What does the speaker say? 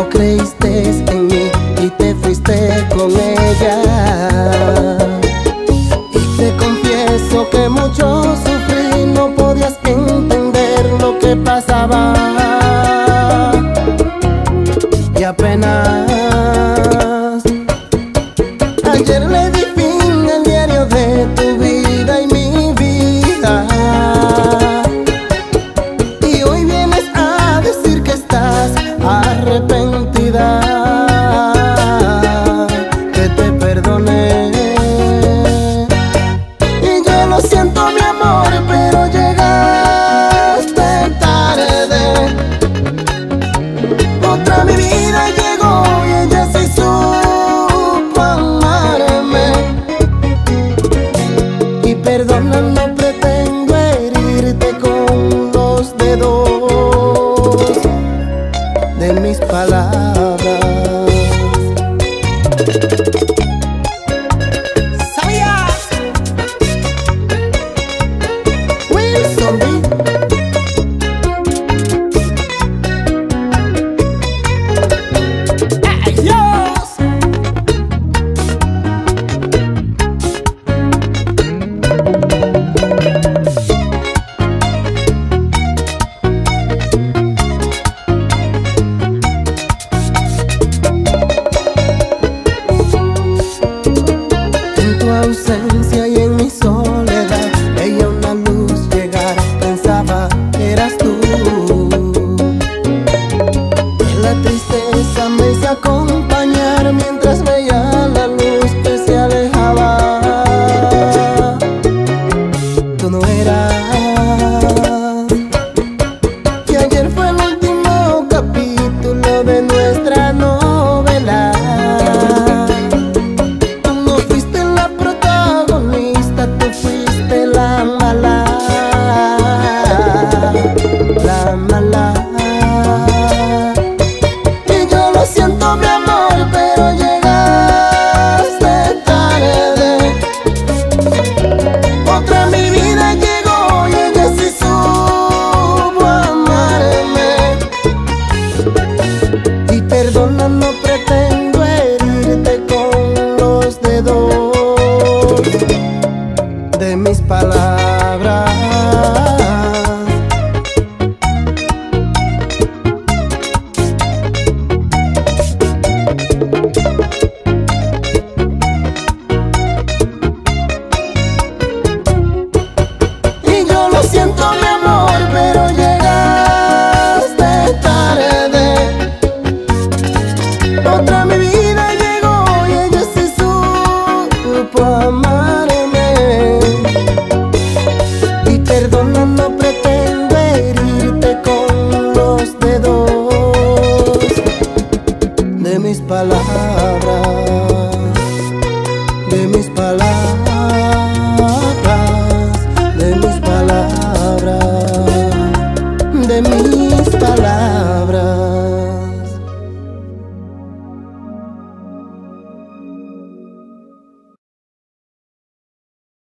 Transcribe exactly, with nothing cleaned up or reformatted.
no creíste en mí y te fuiste con ella. Y te confieso que mucho sufrí, no podías entender lo que pasaba. Y apenas ayer le di fin al diario de tu vida y mi vida, y hoy vienes a decir que estás arrepentida, que te perdoné. Y yo lo siento, mi amor, pero llegaste tarde. Otra mi vida llegó y ella sí supo amarme. Y perdona, no pretendo herirte con los dedos de mis palabras. ¿Sabías? Wilson B. Ausencia y en mi soledad veía una luz llegar, pensaba que eras tú. En la tristeza me hice acompañar mientras veía la luz que se alejaba. Tú no eras, que ayer fue el último capítulo de nuestra novela. La mala. Y yo lo siento, mi amor, pero llegaste tarde. Otra mi vida llegó y ella sí supo amarme. Y perdona, no pretendo herirte con los dedos de mis palabras. Lo siento, mi amor, pero llegaste tarde. Otra mi vida llegó y ella sí supo amarme. Y perdona, no